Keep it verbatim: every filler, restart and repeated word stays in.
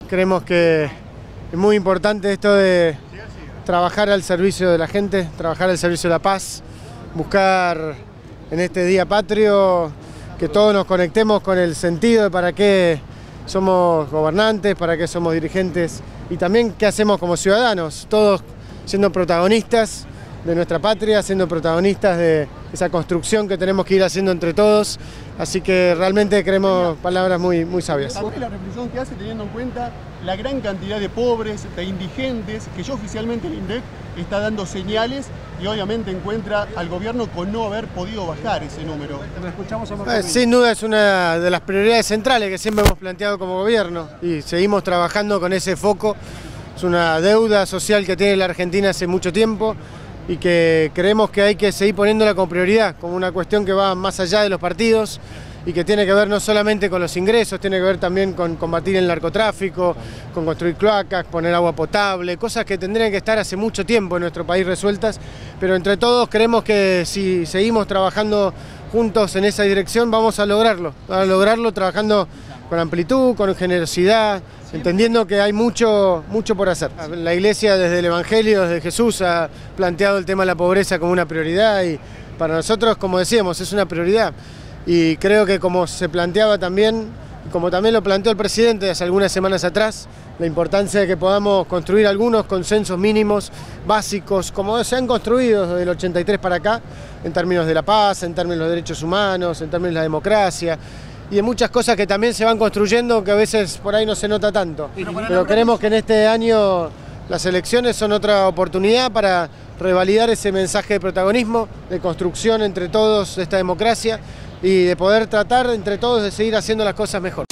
Creemos que es muy importante esto de trabajar al servicio de la gente, trabajar al servicio de la paz, buscar en este día patrio que todos nos conectemos con el sentido de para qué somos gobernantes, para qué somos dirigentes y también qué hacemos como ciudadanos, todos siendo protagonistas de nuestra patria, siendo protagonistas de esa construcción que tenemos que ir haciendo entre todos, así que realmente creemos palabras muy, muy sabias. ¿Cuál es la reflexión que hace teniendo en cuenta la gran cantidad de pobres, de indigentes, que ya oficialmente el INDEC está dando señales y obviamente encuentra al gobierno con no haber podido bajar ese número? Eh, sin duda es una de las prioridades centrales que siempre hemos planteado como gobierno y seguimos trabajando con ese foco. Es una deuda social que tiene la Argentina hace mucho tiempo y que creemos que hay que seguir poniéndola como prioridad, como una cuestión que va más allá de los partidos y que tiene que ver no solamente con los ingresos, tiene que ver también con combatir el narcotráfico, con construir cloacas, poner agua potable, cosas que tendrían que estar hace mucho tiempo en nuestro país resueltas, pero entre todos creemos que si seguimos trabajando juntos en esa dirección vamos a lograrlo, a lograrlo trabajando con amplitud, con generosidad, entendiendo que hay mucho, mucho por hacer. La Iglesia desde el Evangelio, desde Jesús, ha planteado el tema de la pobreza como una prioridad y para nosotros, como decíamos, es una prioridad. Y creo que como se planteaba también, como también lo planteó el presidente hace algunas semanas atrás, la importancia de que podamos construir algunos consensos mínimos, básicos, como se han construido desde el ochenta y tres para acá, en términos de la paz, en términos de los derechos humanos, en términos de la democracia, y en muchas cosas que también se van construyendo que a veces por ahí no se nota tanto. Pero creemos que en este año las elecciones son otra oportunidad para revalidar ese mensaje de protagonismo, de construcción entre todos de esta democracia y de poder tratar entre todos de seguir haciendo las cosas mejor.